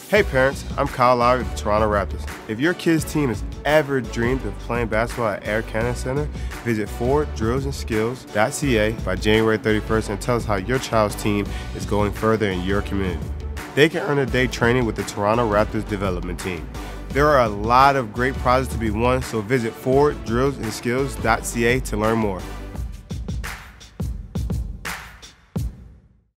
Hey parents, I'm Kyle Lowry of the Toronto Raptors. If your kid's team has ever dreamed of playing basketball at Air Canada Center, visit forwarddrillsandskills.ca by January 31st and tell us how your child's team is going further in your community. They can earn a day training with the Toronto Raptors development team. There are a lot of great prizes to be won, so visit forwarddrillsandskills.ca to learn more.